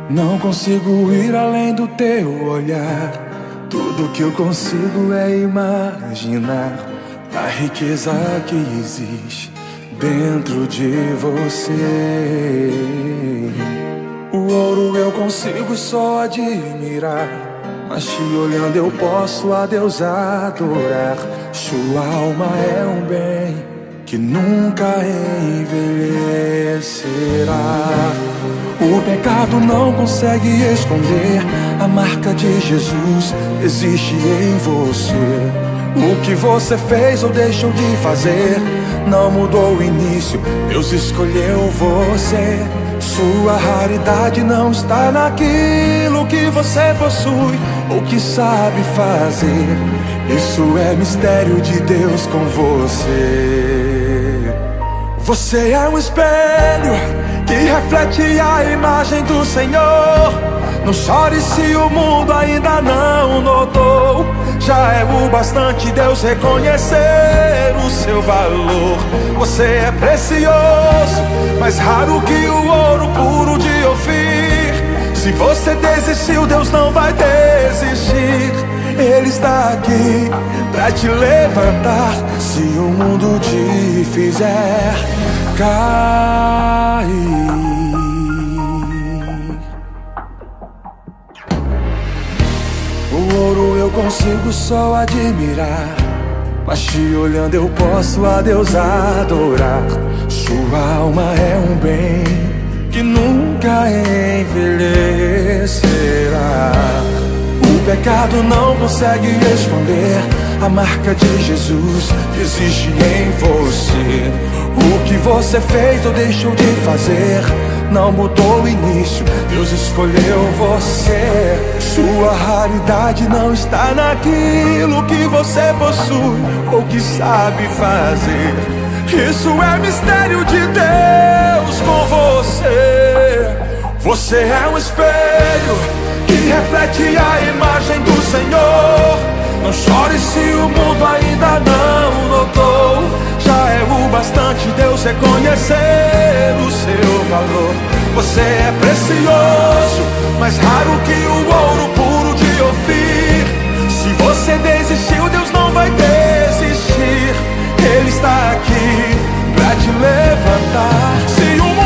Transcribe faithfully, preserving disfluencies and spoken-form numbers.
Não consigo ir além do teu olhar. Tudo que eu consigo é imaginar a riqueza que existe dentro de você. O ouro eu consigo só admirar, mas te olhando eu posso a Deus adorar. Sua alma é um bem que nunca envelhecerá. O pecado não consegue esconder a marca de Jesus existe em você. O que você fez ou deixou de fazer não mudou o início, Deus escolheu você. Sua raridade não está naquilo que você possui ou que sabe fazer. Isso é mistério de Deus com você. Você é um espelho que reflete a imagem do Senhor. Não chore se o mundo ainda não notou. Já é o bastante Deus reconhecer o seu valor. Você é precioso, mais raro que o ouro puro de Ofir. Se você desistiu, Deus não vai desistir. Ele está aqui pra te levantar se o mundo te fizer cair. O ouro eu consigo só admirar, mas te olhando eu posso a Deus adorar. Sua alma é um bem que nunca envelhecerá. O pecado não consegue esconder a marca de Jesus que existe em você. O que você fez ou deixou de fazer não mudou o início, Deus escolheu você. Sua raridade não está naquilo que você possui ou que sabe fazer. Isso é mistério de Deus com você. Você é um espelho que reflete a imagem do Senhor. Não chore se o mundo ainda não notou. Já é o bastante Deus reconhecer o seu valor. Você é precioso, mais raro que o ouro puro de Ofir. Se você desistiu, Deus não vai desistir. Ele está aqui pra te levantar. Se o